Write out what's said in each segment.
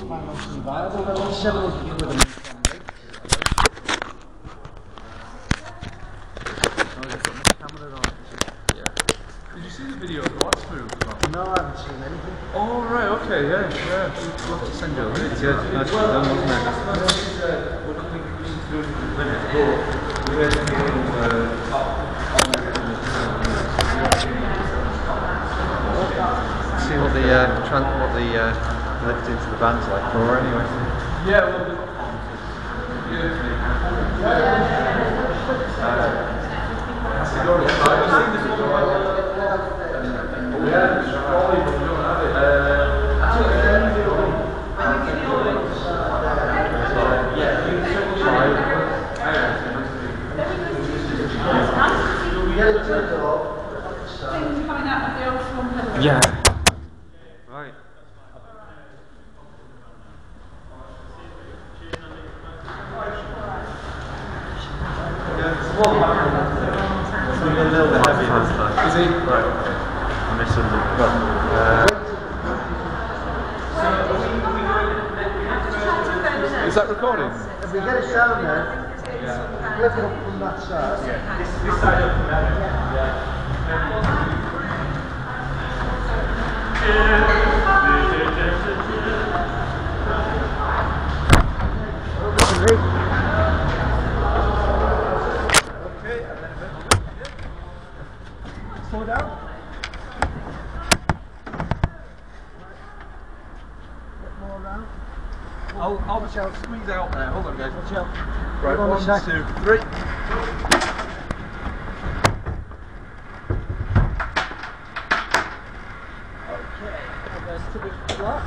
financially viable. They're on 700 quid a month. Did you see the video of the watch move? No, I haven't seen anything. Oh, right, okay, yeah. We'll have to send you a link. It's good, nice done, wasn't it? See what the lift into the van's like for anyway. Yeah, well, yeah. Right. It's a little bit heavy this time. is he? Right, okay. I'm missing the Is that recording? If we get it down there, flip it up from that side. This side up from there. Okay, and then a bit. Slow down. Bit more around. I'll watch out, squeeze out there. Hold on, guys, watch out. Right, One, 2, 3. Okay, and then to the flat.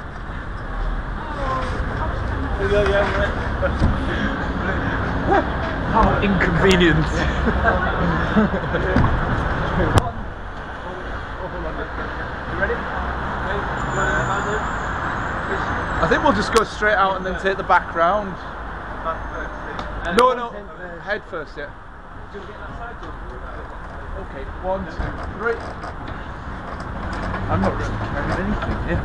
How inconvenient. I think we'll just go straight out and then take the back round. No, head first, yeah. Okay, 1, 2, 3. I'm not really carrying anything here.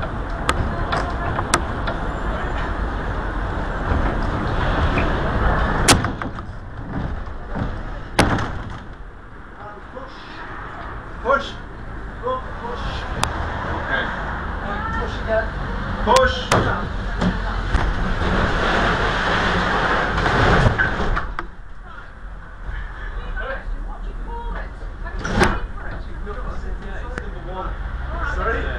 Push. Push. Okay. Push again. Push. Sorry?